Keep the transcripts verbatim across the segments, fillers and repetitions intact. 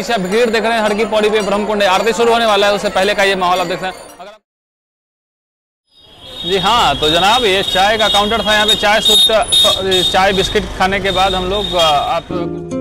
पीछे भीड़ देख रहे हैं हर की पौड़ी पे ब्रह्मकुंड आरती शुरू होने वाला है, उससे पहले का ये माहौल आप देख रहे हैं। अगर जी हाँ, तो जनाब ये चाय का काउंटर था, यहाँ पे चाय सूट चाय बिस्किट खाने के बाद हम लोग आप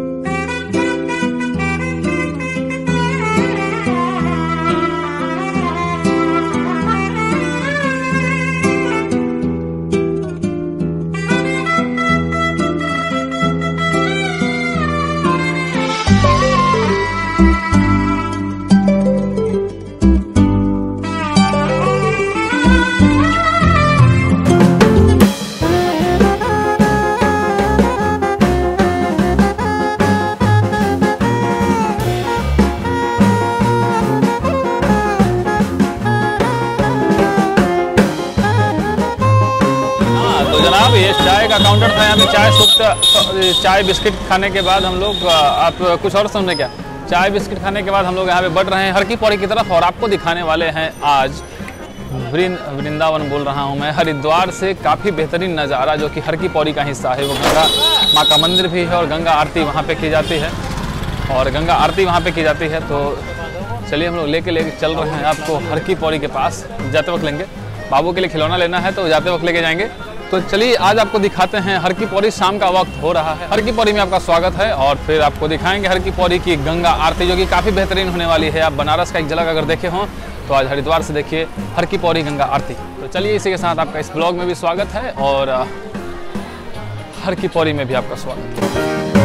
जनाब ये चाय का काउंटर था, यहाँ पे चाय सूट चाय बिस्किट खाने के बाद हम लोग आप कुछ और सुनने क्या चाय बिस्किट खाने के बाद हम लोग यहाँ पे बढ़ रहे हैं हर की पौड़ी की तरफ और आपको दिखाने वाले हैं आज वृंदावन बोल रहा हूँ मैं, हरिद्वार से काफ़ी बेहतरीन नज़ारा जो कि हर की पौड़ी का हिस्सा है। वो गंगा माँ का मंदिर भी है और गंगा आरती वहाँ पे की जाती है और गंगा आरती वहाँ पे की जाती है। तो चलिए हम लोग लेके लेके चल रहे हैं आपको हर की पौड़ी के पास। जाते वक्त लेंगे, बाबू के लिए खिलौना लेना है तो जाते वक्त लेके जाएंगे। तो चलिए आज आपको दिखाते हैं हर की पौड़ी। शाम का वक्त हो रहा है, हर की पौड़ी में आपका स्वागत है और फिर आपको दिखाएंगे हर की पौड़ी की गंगा आरती जो कि काफ़ी बेहतरीन होने वाली है। आप बनारस का एक झलक अगर देखे हों तो आज हरिद्वार से देखिए हर की पौड़ी गंगा आरती। तो चलिए इसी के साथ आपका इस ब्लॉग में भी स्वागत है और हर की पौड़ी में भी आपका स्वागत है।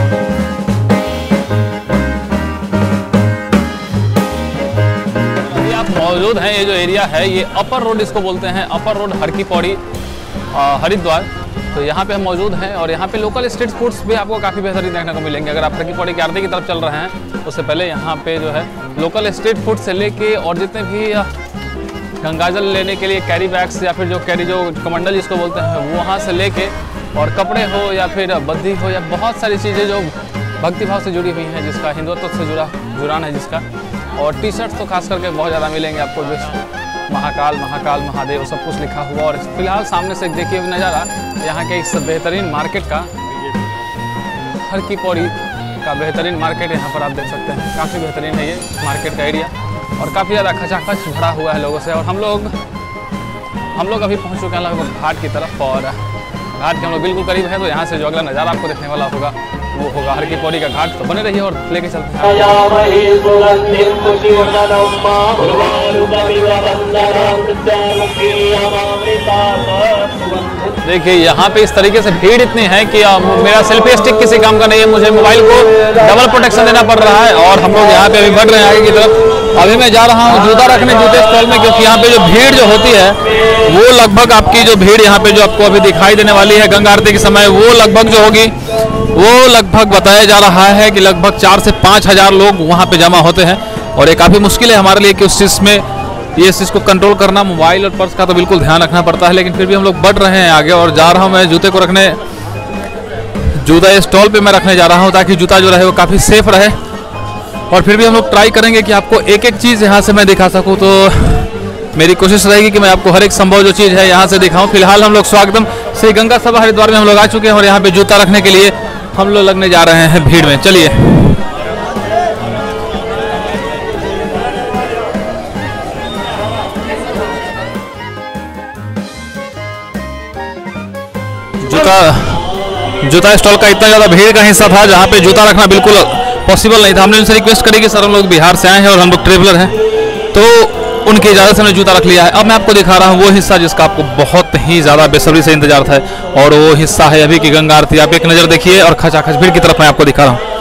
अभी आप मौजूद हैं, ये जो एरिया है ये अपर रोड इसको बोलते हैं, अपर रोड हर की पौड़ी हरिद्वार। तो यहाँ पे हम मौजूद हैं और यहाँ पे लोकल स्ट्रीट फूड्स भी आपको काफ़ी बेहतरीन देखने को मिलेंगे। अगर आप हर की पौड़ी की आरती की तरफ चल रहे हैं उससे पहले यहाँ पे जो है लोकल स्ट्रीट फूड से लेके और जितने भी गंगाजल लेने के लिए कैरी बैग्स या फिर जो कैरी जो कमंडल जिसको बोलते हैं वो वहाँ से लेके और कपड़े हो या फिर बद्दी हो या बहुत सारी चीज़ें जो भक्तिभाव से जुड़ी हुई हैं, जिसका हिंदुत्व से जुड़ा जुड़ान है जिसका, और टी शर्ट्स तो खास करके बहुत ज़्यादा मिलेंगे आपको। महाकाल महाकाल महादेव सब कुछ लिखा हुआ। और फिलहाल सामने से देखिए नज़ारा यहाँ के इस बेहतरीन मार्केट का, हर की पौड़ी का बेहतरीन मार्केट यहाँ पर आप देख सकते हैं। काफ़ी बेहतरीन है ये मार्केट का एरिया और काफ़ी ज़्यादा खचाखच भरा हुआ है लोगों से। और हम लोग हम लोग अभी पहुँच चुके हैं लगभग घाट की तरफ और घाट के हम लोग बिल्कुल करीब है। तो यहाँ से जो अगला नज़ारा आपको देखने वाला होगा वो होगा हर की पौड़ी का घाट। तो बने रहिए और लेके चलते हैं। देखिए यहाँ पे इस तरीके से भीड़ इतनी है कि मेरा सेल्फी स्टिक किसी काम का नहीं है, मुझे मोबाइल को डबल प्रोटेक्शन देना पड़ रहा है। और हम लोग यहाँ पे अभी बढ़ रहे हैं आगे की तरफ। अभी मैं जा रहा हूँ जूता रखने जूते स्टॉल में, क्योंकि यहाँ पे जो भीड़ जो होती है वो लगभग आपकी जो भीड़ यहाँ पे जो आपको अभी दिखाई देने वाली है गंगा आरती के समय, वो लगभग जो होगी वो लगभग बताया जा रहा है कि लगभग चार से पाँच हजार लोग वहाँ पे जमा होते हैं। और ये काफ़ी मुश्किल है हमारे लिए कि उस चीज़ में ये इस चीज़ को कंट्रोल करना। मोबाइल और पर्स का तो बिल्कुल ध्यान रखना पड़ता है, लेकिन फिर भी हम लोग बढ़ रहे हैं आगे। और जा रहा हूँ मैं जूते को रखने, जूता स्टॉल पे मैं रखने जा रहा हूँ ताकि जूता जो रहे वो काफ़ी सेफ रहे। और फिर भी हम लोग ट्राई करेंगे कि आपको एक एक चीज़ यहाँ से मैं दिखा सकूँ। तो मेरी कोशिश रहेगी कि मैं आपको हर एक संभव जो चीज़ है यहाँ से दिखाऊँ। फिलहाल हम लोग स्वागतम श्री गंगा सभा हरिद्वार में हम लोग आ चुके हैं और यहाँ पे जूता रखने के लिए हम लोग लगने जा रहे हैं भीड़ में। चलिए जूता जूता स्टॉल का इतना ज़्यादा भीड़ का हिस्सा था जहाँ पे जूता रखना बिल्कुल पॉसिबल नहीं था। हमने उनसे रिक्वेस्ट करी कि सर हम लोग बिहार से आए हैं और हम लोग ट्रेवलर हैं, तो उनकी इजाज़त से हमने जूता रख लिया है। अब मैं आपको दिखा रहा हूँ वो हिस्सा जिसका आपको बहुत ही ज़्यादा बेसब्री से इंतजार था और वो हिस्सा है अभी की गंगा आरती। आप एक नज़र देखिए और खचाखच भीड़ की तरफ मैं आपको दिखा रहा हूँ।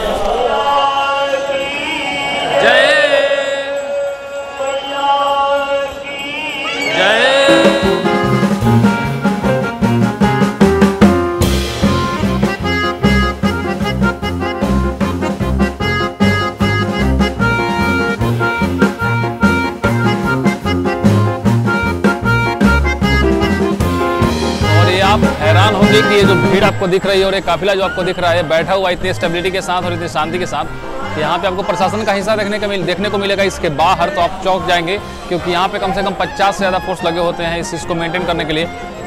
हैरान होंगे कि ये जो भीड़ आपको दिख रही है और ये काफिला जो आपको दिख रहा है बैठा हुआ इतनी स्टेबिलिटी के साथ और इतनी शांति के साथ, यहाँ पे आपको प्रशासन का हिस्सा देखने का मिल देखने को मिलेगा। इसके बाहर तो आप चौंक जाएंगे क्योंकि यहाँ पे कम से कम पचास से ज़्यादा फोर्स लगे होते हैं इस चीज़ को मेंटेन करने के लिए।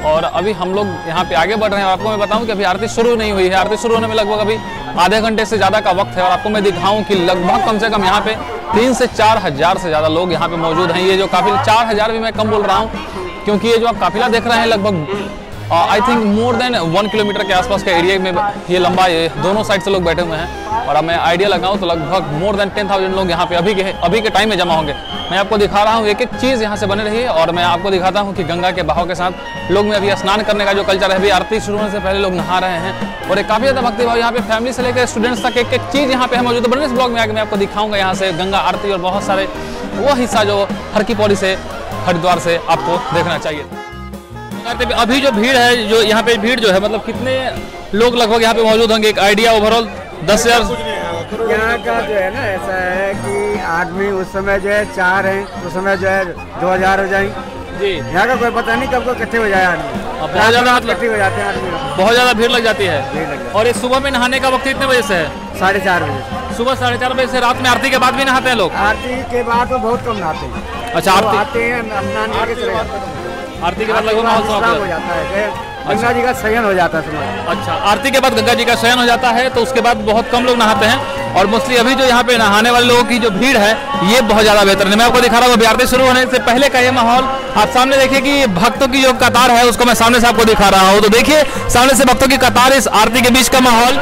और अभी हम लोग यहाँ पे आगे बढ़ रहे हैं। और आपको मैं बताऊं कि अभी आरती शुरू नहीं हुई है। आरती शुरू होने में लगभग अभी आधे घंटे से ज़्यादा का वक्त है। और आपको मैं दिखाऊं कि लगभग कम से कम यहाँ पे तीन से चार हज़ार से ज़्यादा लोग यहाँ पे मौजूद हैं। ये जो काफिला, चार हज़ार भी मैं कम बोल रहा हूँ, क्योंकि ये जो आप काफिला देख रहे हैं लगभग I think more than one kilometre के आसपास के एरिया में ये लंबा, ये दोनों साइड से लोग बैठे हुए हैं। और अब मैं आइडिया लगाऊं तो लगभग मोर देन टेन थाउजेंड लोग यहाँ पे अभी के अभी के टाइम में जमा होंगे। मैं आपको दिखा रहा हूँ, एक एक चीज़ यहाँ से बने रही है। और मैं आपको दिखाता हूँ कि गंगा के बहाव के साथ लोग में अभी स्नान करने का जो कल्चर है, अभी आरती शुरू होने से पहले लोग नहा रहे हैं। और एक काफ़ी ज़्यादा भक्ति भाव यहाँ पे फैमिली से लेकर स्टूडेंट्स तक एक एक चीज़ यहाँ पे है मौजूद। तो बने इस ब्लॉग में आगे मैं आपको दिखाऊंगा यहाँ से गंगा आरती और बहुत सारे वो हिस्सा जो हर की पौड़ी से, हरिद्वार से आपको देखना चाहिए। अभी जो भीड़ है, जो यहाँ पे भीड़ जो है, मतलब कितने लोग लगभग यहाँ पे मौजूद होंगे, एक आइडिया ओवरऑल दस हजार यहाँ का जो है ना, ऐसा है कि आदमी उस समय जो है चार हैं, उस समय जो है दो हजार हो जाएंगे जी। यहाँ का कोई पता नहीं कब को इकट्ठे हो जाए आदमी, बहुत ज्यादा इकट्ठे हो जाते हैं आदमी, बहुत ज्यादा भीड़ लग जाती है। और ये सुबह में नहाने का वक्त कितने बजे से है? साढ़े चार बजे। सुबह साढ़े चार बजे से रात में आरती के बाद भी नहाते हैं लोग? आरती के बाद तो बहुत कम नहाते हैं। अच्छा, आरती आते हैं, स्नान करके चले जाते हैं। आरती के बाद लगभग माहौल हो जाता है, गंगा जी का शयन हो जाता है। अच्छा, आरती के बाद गंगा जी का शयन हो जाता है, तो उसके बाद बहुत कम लोग नहाते हैं। और मोस्टली अभी जो यहाँ पे नहाने वाले लोगों की जो भीड़ है, ये बहुत ज्यादा बेहतर है। मैं आपको दिखा रहा हूँ आरती शुरू होने से पहले का ये माहौल। आप सामने देखिए कि भक्तों की जो कतार है उसको मैं सामने से आपको दिखा रहा हूँ। तो देखिए सामने से भक्तों की कतार, इस आरती के बीच का माहौल।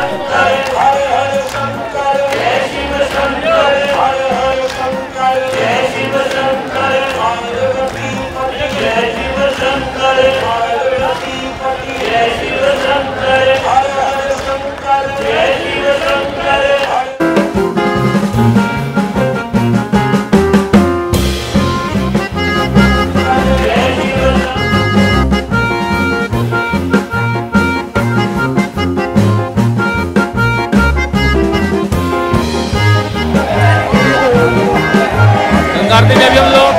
आरती में अभी हम लोग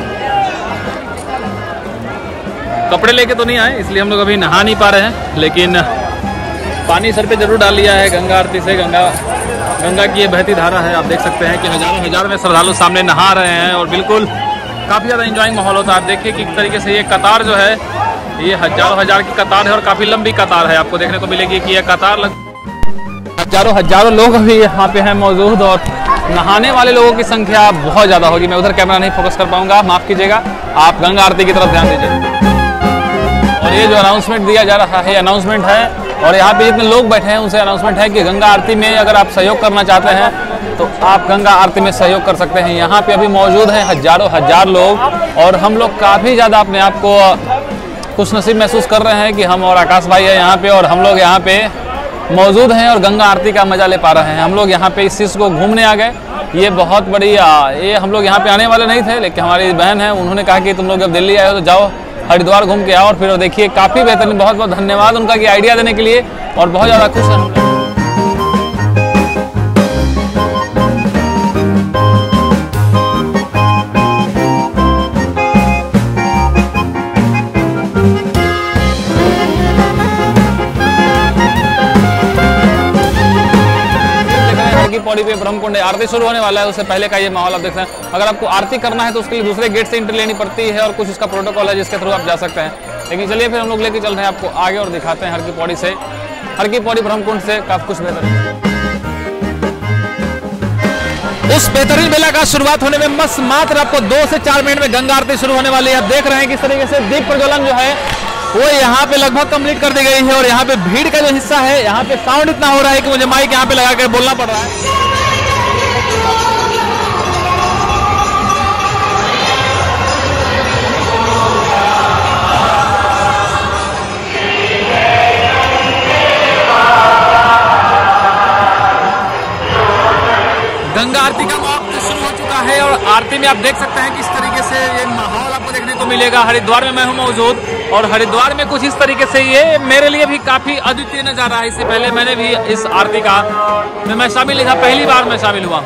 कपड़े लेके तो नहीं आए, इसलिए हम लोग अभी नहा नहीं पा रहे हैं, लेकिन पानी सर पे जरूर डाल लिया है गंगा आरती से। गंगा गंगा की ये बहती धारा है। आप देख सकते हैं कि हजारों हजार में श्रद्धालु सामने नहा रहे हैं और बिल्कुल काफ़ी ज़्यादा इंजॉइंग माहौल होता है। आप देखिए कि किस तरीके से ये कतार जो है, ये हजारों हजार की कतार है और काफ़ी लंबी कतार है। आपको देखने को मिलेगी कि यह कतार लग हजारों हजारों लोग अभी यहाँ पे हैं मौजूद। और नहाने वाले लोगों की संख्या बहुत ज़्यादा होगी। मैं उधर कैमरा नहीं फोकस कर पाऊंगा, माफ़ कीजिएगा। आप गंगा आरती की तरफ ध्यान दीजिए। और ये जो अनाउंसमेंट दिया जा रहा है, अनाउंसमेंट है। और यहाँ पे जितने लोग बैठे हैं उनसे अनाउंसमेंट है कि गंगा आरती में अगर आप सहयोग करना चाहते हैं तो आप गंगा आरती में सहयोग कर सकते हैं। यहाँ पे अभी मौजूद हैं हजारों हजार लोग। और हम लोग काफ़ी ज़्यादा अपने आप को खुशनसीब महसूस कर रहे हैं कि हम और आकाश भाई है यहाँ पे, और हम लोग यहाँ पे मौजूद हैं और गंगा आरती का मजा ले पा रहे हैं। हम लोग यहाँ पे इस चीज़ को घूमने आ गए। ये बहुत बड़ी, ये हम लोग यहाँ पे आने वाले नहीं थे, लेकिन हमारी बहन है, उन्होंने कहा कि तुम लोग जब दिल्ली आए हो तो जाओ हरिद्वार घूम के आओ। और फिर देखिए काफ़ी बेहतरीन, बहुत बहुत धन्यवाद उनका कि आइडिया देने के लिए। और बहुत ज़्यादा खुश हैं। पौड़ी पे ब्रह्मकुंड आरती शुरू होने वाला है, उससे पहले का ये माहौल आप देख सकते हैं। अगर आपको आरती करना है तो उसके लिए दूसरे गेट से एंट्री लेनी पड़ती है और कुछ इसका प्रोटोकॉल है जिसके थ्रू आप जा सकते हैं। लेकिन चलिए फिर हम लोग लेके चल रहे हैं आपको आगे और दिखाते हैं हर की पौड़ी से, हर की पौड़ी ब्रह्मकुंड से काफी कुछ बेहतर। उस बेहतरीन मेला का शुरुआत होने में बस मात्र आपको दो से चार मिनट में गंगा आरती शुरू होने वाली है। आप देख रहे हैं किस तरीके से दीप प्रज्वलन जो है वो यहाँ पे लगभग कंप्लीट कर दी गई है। और यहाँ पे भीड़ का जो हिस्सा है, यहाँ पे साउंड इतना हो रहा है कि मुझे माइक यहाँ पे लगा कर बोलना पड़ रहा है। गंगा आरती का वक्त शुरू हो चुका है और आरती में आप देख सकते हैं किस तरीके से ये माहौल आपको देखने को मिलेगा। हरिद्वार में मैं हूँ मौजूद और हरिद्वार में कुछ इस तरीके से ये मेरे लिए भी काफी अद्वितीय नजारा है। इससे पहले मैंने भी इस आरती का में मैं शामिल था, पहली बार मैं शामिल हुआ।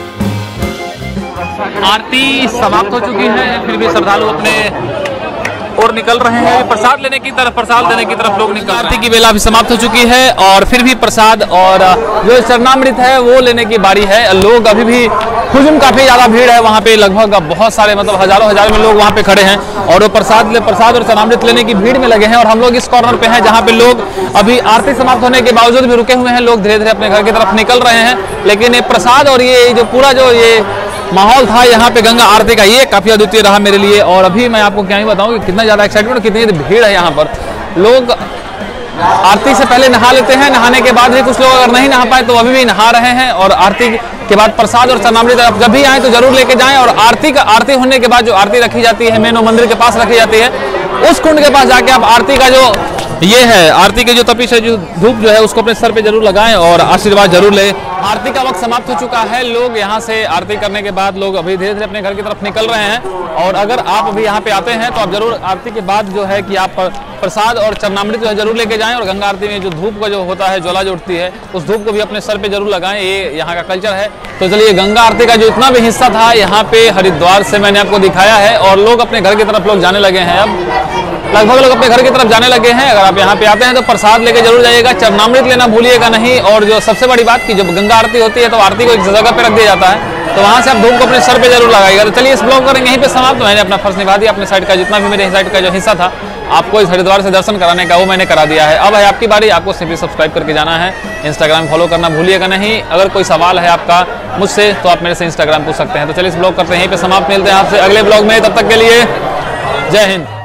आरती समाप्त हो चुकी है, फिर भी श्रद्धालु अपने और निकल रहे हैं प्रसाद लेने की तरफ, प्रसाद देने की तरफ लोग निकल रहे हैं। आरती की बेला भी समाप्त हो चुकी है और फिर भी प्रसाद और जो चरणामृत है वो लेने की बारी है। लोग अभी भी हुजूम, काफी ज्यादा भीड़ है वहाँ पे, लगभग बहुत सारे मतलब हजारों हजार में लोग वहाँ पे खड़े हैं और वो प्रसाद प्रसाद और चरणामृत लेने की भीड़ में लगे हैं। और हम लोग इस कॉर्नर पे हैं जहाँ पे लोग अभी आरती समाप्त होने के बावजूद भी रुके हुए हैं। लोग धीरे धीरे अपने घर की तरफ निकल रहे हैं, लेकिन ये प्रसाद और ये जो पूरा जो ये माहौल था यहाँ पे गंगा आरती का, ये काफी अद्वितीय रहा मेरे लिए। और अभी मैं आपको क्या ही बताऊं कि कितना ज्यादा एक्साइटमेंट, कितनी भीड़ है यहाँ पर। लोग आरती से पहले नहा लेते हैं, नहाने के बाद भी कुछ लोग अगर नहीं नहा पाए तो अभी भी नहा रहे हैं। और आरती के बाद प्रसाद और चरणामृत आप जब भी आए तो जरूर लेके जाएं। और आरती का आरती होने के बाद जो आरती रखी जाती है मेन मंदिर के पास रखी जाती है, उस कुंड के पास जाके आप आरती का जो ये है, आरती के जो तपिश है, जो धूप जो है उसको अपने सर पे जरूर लगाएं और आशीर्वाद जरूर लें। आरती का वक्त समाप्त हो चुका है। लोग यहाँ से आरती करने के बाद लोग अभी धीरे धीरे अपने घर की तरफ निकल रहे हैं। और अगर आप अभी यहाँ पे आते हैं तो आप जरूर आरती के बाद जो है कि आप प्रसाद और चरणामृत जो है जरूर लेके जाएं। और गंगा आरती में जो धूप का जो होता है, ज्वाला जो उठती है, उस धूप को भी अपने सर पे जरूर लगाएं। ये यहाँ का कल्चर है। तो चलिए, गंगा आरती का जो इतना भी हिस्सा था यहाँ पे हरिद्वार से मैंने आपको दिखाया है और लोग अपने घर की तरफ लोग जाने लगे हैं। अब लगभग लोग अपने घर की तरफ जाने लगे हैं। अगर आप यहाँ पे आते हैं तो प्रसाद लेके जरूर जाइएगा, चरणामृत लेना भूलिएगा नहीं। और जो सबसे बड़ी बात कि जब गंगा आरती होती है तो आरती को एक जगह पे रख दिया जाता है, तो वहां से आप धूप को अपने सर पे जरूर लगाइएगा। तो चलिए, इस ब्लॉग करेंगे यहीं पे समाप्त। मैंने अपना फर्ज निभा दिया, अपने साइड का जितना भी मेरे साइड का जो हिस्सा था आपको इस हरिद्वार से दर्शन कराने का, वो मैंने करा दिया है। अब है आपकी बारी, आपको सिंपली सब्सक्राइब करके जाना है, इंस्टाग्राम फॉलो करना भूलिएगा नहीं। अगर कोई सवाल है आपका मुझसे तो आप मेरे से इंस्टाग्राम पूछ सकते हैं। तो चलिए, इस ब्लॉग करते हैं यहीं पे समाप्त। मिलते हैं आपसे अगले ब्लॉग में, तब तक के लिए जय हिंद।